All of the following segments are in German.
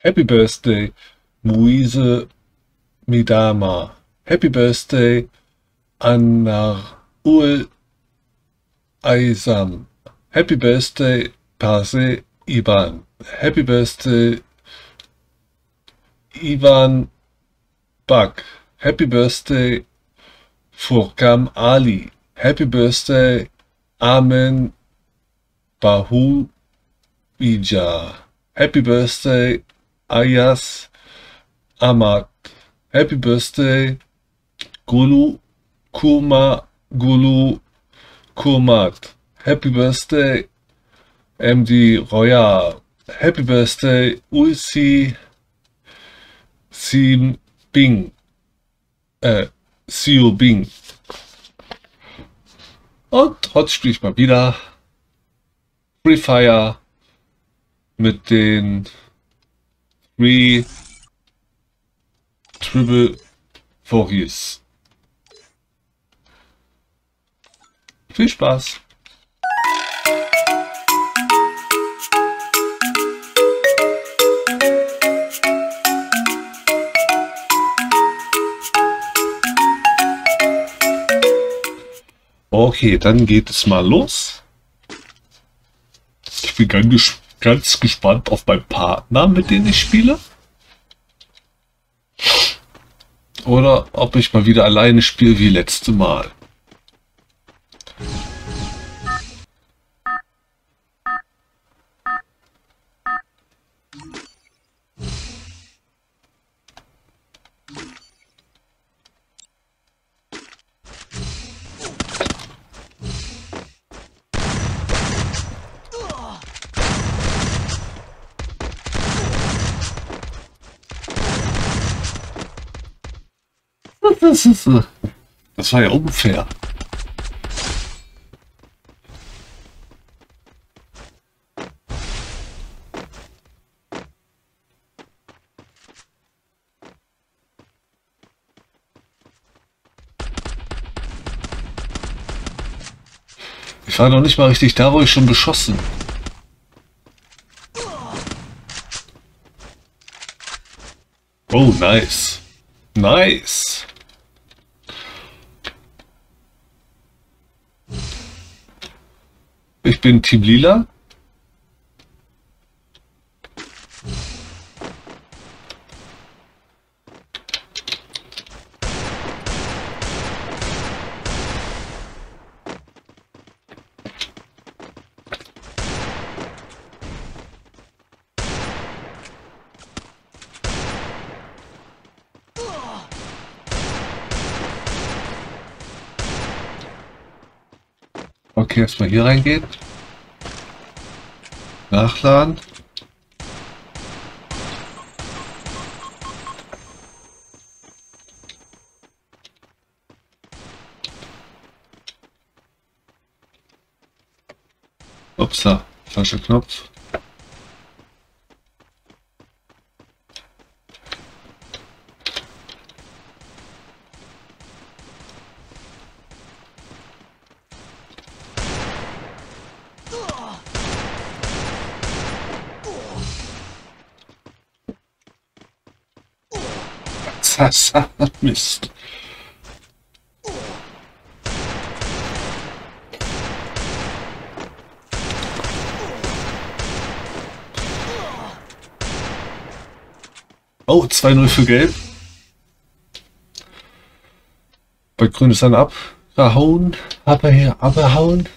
Happy Birthday, Muise Midama. Happy Birthday, Anarul Aizam. Happy Birthday, Parse Ivan. Happy Birthday, Ivan Bak. Happy Birthday, Furkam Ali. Happy Birthday, Amen Bahu Bija. Happy Birthday, Ayas Ahmad. Happy Birthday, Gulu Kurmat. Happy Birthday, MD Royal. Happy Birthday, Ulsi Sim Bing. Siu Bing. Und heute spiele ich mal wieder Free Fire mit den 3 Triple Fogies. Viel Spaß! Okay, dann geht es mal los. Ich bin ganz gespannt auf meinen Partner, mit dem ich spiele. Oder ob ich mal wieder alleine spiele wie letzte Mal. Das war ja unfair. Ich war noch nicht mal richtig da, wo ich schon beschossen. Oh, nice. Nice. Ich bin Team Lila. Okay, erstmal hier reingehen. Nachladen. Upsa, falscher Knopf. Mist. Oh, 2-0 für Gelb. Bei Grün ist dann abgehauen. Abgehauen.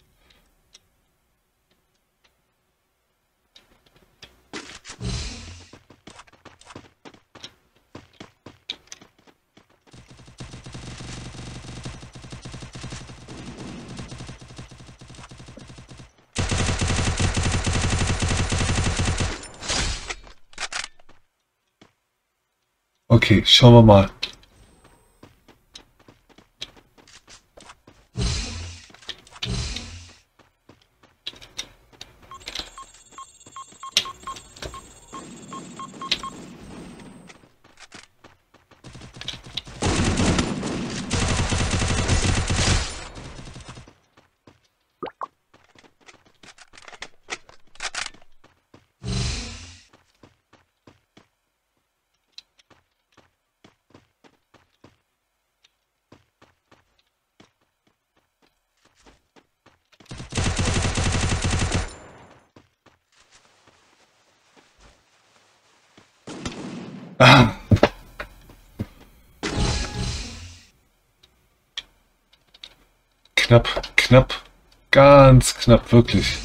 Okay, schauen wir mal. Ah. Knapp, knapp. Ganz knapp, wirklich.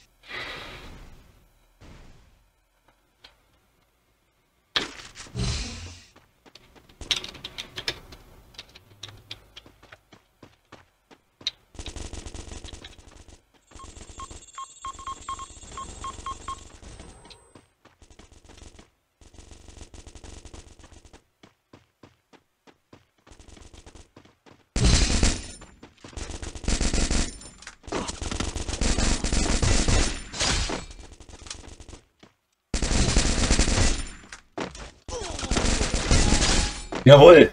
Jawohl.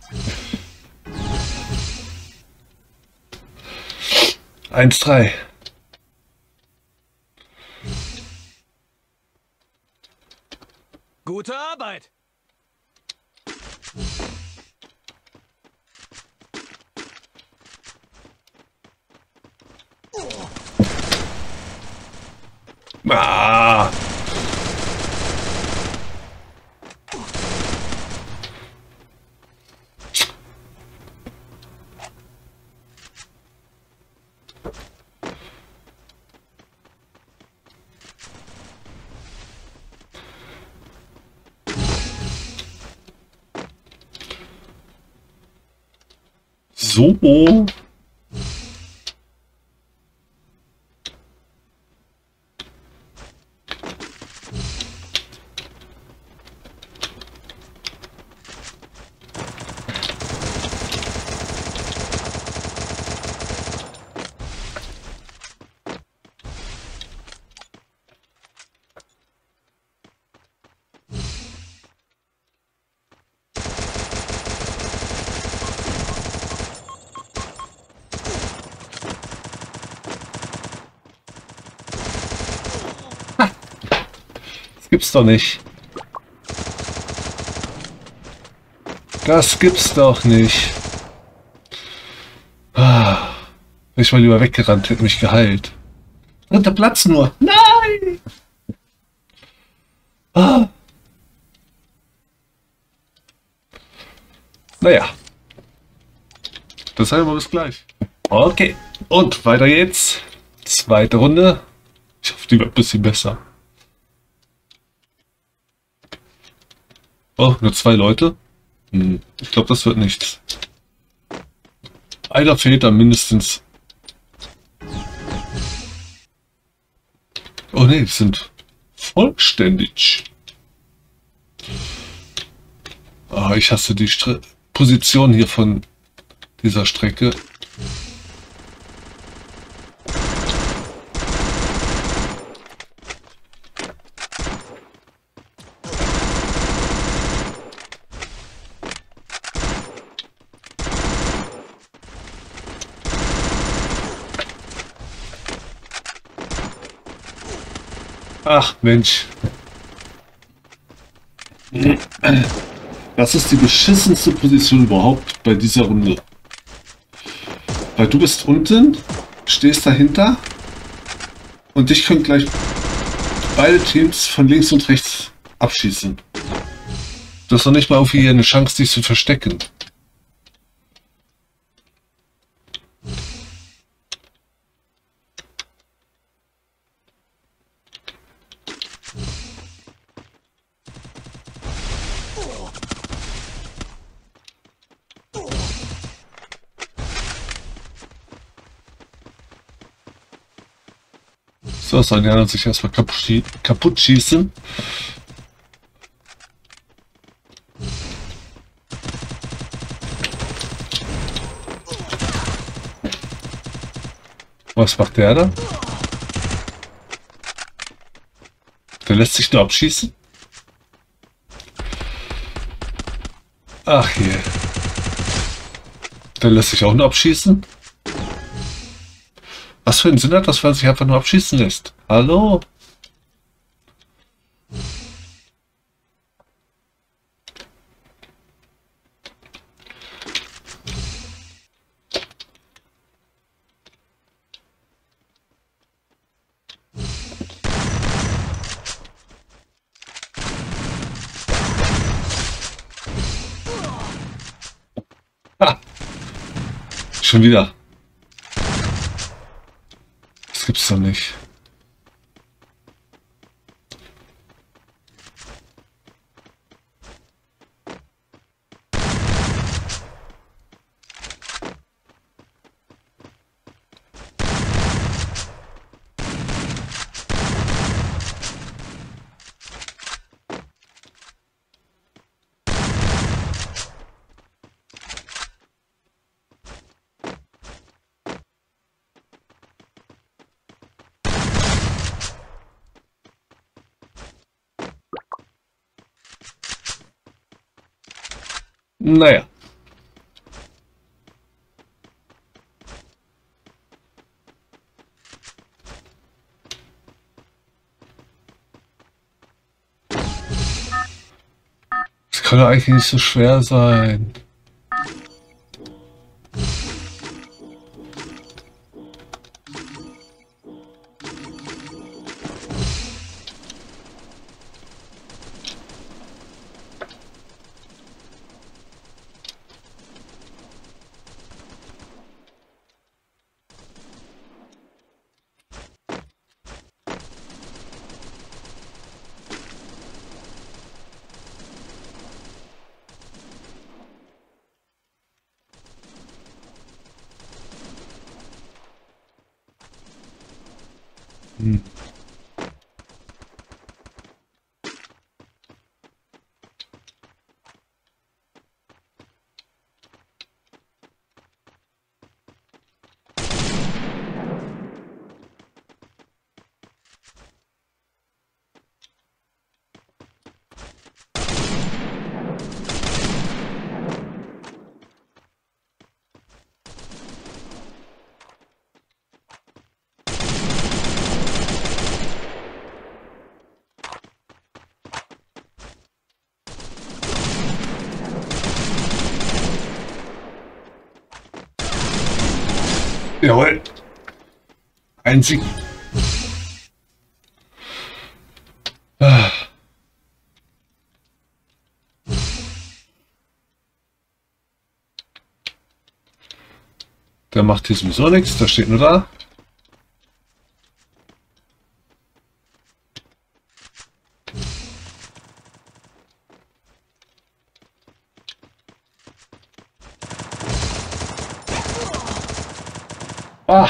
1-3. Gute Arbeit. Ah. So. Das gibt's doch nicht. Das gibt's doch nicht. Ah, wäre ich mal lieber weggerannt, hätte mich geheilt. Dritter Platz nur. Nein! Ah. Naja. Das sagen wir bis gleich. Okay. Und weiter geht's. Zweite Runde. Ich hoffe, die wird ein bisschen besser. Oh, nur 2 Leute. Ich glaube, das wird nichts. Einer fehlt da mindestens. Oh ne, die sind vollständig. Ah, ich hasse die Position hier von dieser Strecke. Ach Mensch. Das ist die beschissenste Position überhaupt bei dieser Runde. Weil du bist unten, stehst dahinter und dich können gleich beide Teams von links und rechts abschießen. Du hast noch nicht mal irgendwie eine Chance, dich zu verstecken. So, sollen die anderen sich erstmal kaputt schießen. Was macht der da? Der lässt sich nur abschießen? Ach je. Der lässt sich auch nur abschießen? Was für einen Sinn hat das, wenn er sich einfach nur abschießen lässt? Hallo? Ha! Schon wieder. Das gibt's doch nicht. Naja. Das kann ja eigentlich nicht so schwer sein. Hm. Jawohl. Einzig. Ah. Der macht hier sowieso nichts, der steht nur da. Ah.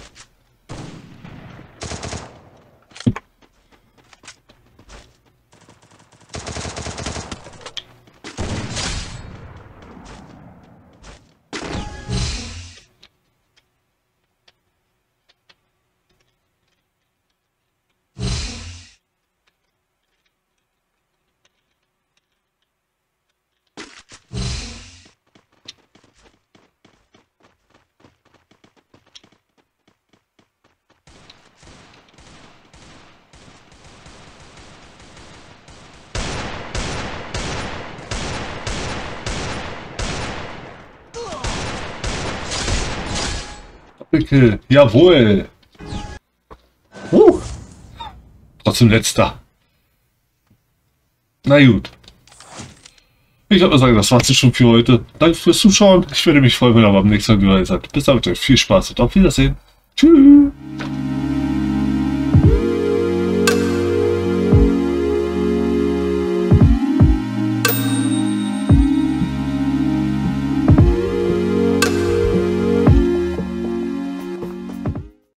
Doppelkill. Jawohl. Trotzdem letzter. Na gut. Ich würde mal sagen, das war's schon für heute. Danke fürs Zuschauen. Ich würde mich freuen, wenn ihr beim nächsten Mal wieder seid. Bis dann, viel Spaß und auf Wiedersehen. Tschüss.